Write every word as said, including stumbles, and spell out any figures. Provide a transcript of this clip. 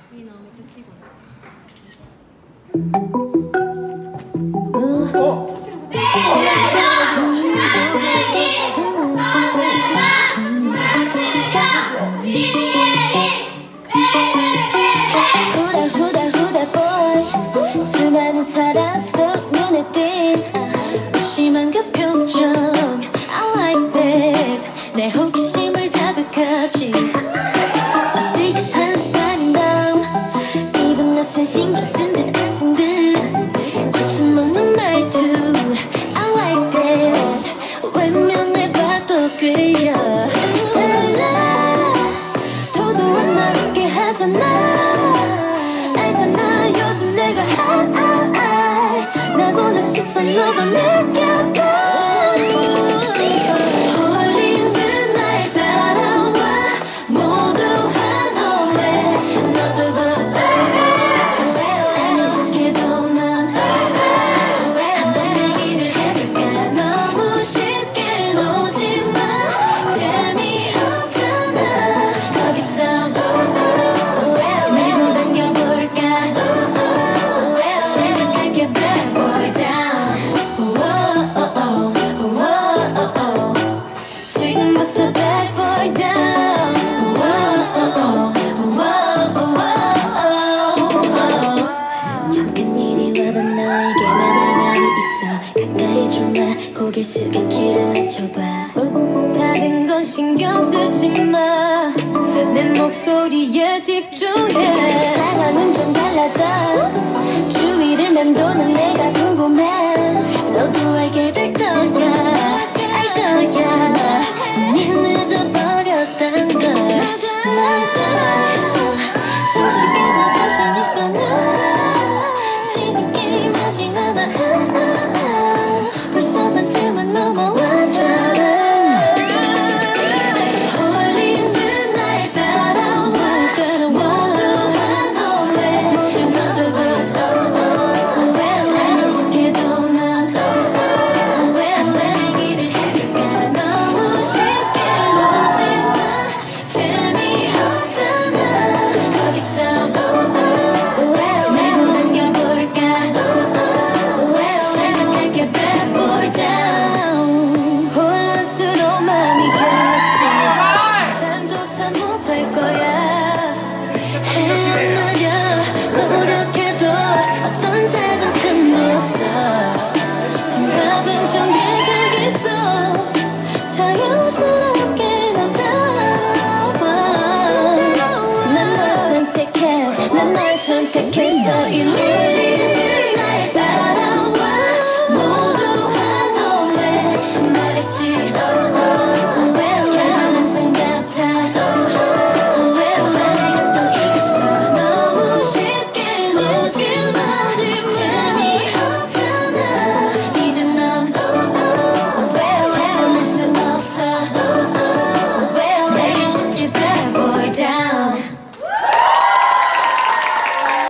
いいな、めっちゃ好きこれ. 수많은 사람 속 눈에 띈 무심한 그 표정 I like that 내 호기심을 자극하지 어색한 스타일인 넌 입은 낯선 신경 쓴 듯 안 쓴 듯 웃음 먹는 말투 I like that 외면해봐도 끌려 달라 도도한 나 웃게 하잖아 알잖아 요즘 내가 나보는 시선으로 느껴봐 홀린 듯날 따라와 모두 환호해 너도 더 아닌 척해도 넌 한번 얘기를 해볼까 너무 쉽게 놓지마 재미없잖아 거기서 밀고 당겨볼까 시작할게 bad boy down 지금부터 bad boy down 잠깐 이리 와봐 너에게 말할 말이 있어 가까이 좀 와 고개 숙여 귀를 낮춰봐 다른 건 신경 쓰지 마 내 목소리에 집중해 상황은 좀 달라져 주위를 맴도는 내가 궁금해 너도 알게 될 거야 알 거야 이미 늦어버렸단 걸 맞아 상식에 더 자신 있어 나 지금 게임하진 않아 벌써 반쯤은 넘어왔잖아 홀린 듯날 따라와 모두 환호해 너도 더 아닌 척해도 넌 한번 얘기를 해볼까 너무 쉽게 놓지마 재미없잖아 거기서 밀고 당겨볼까 시작할게 bad boy down 혼란스러운 맘이겠지 상상조차 못할 거야 헤어나려 노력해도 어떤 작은 틈도 없어 정답은 정해져 있어 자연스럽게 나타나와 난 널 선택해 난 널 선택했어 이미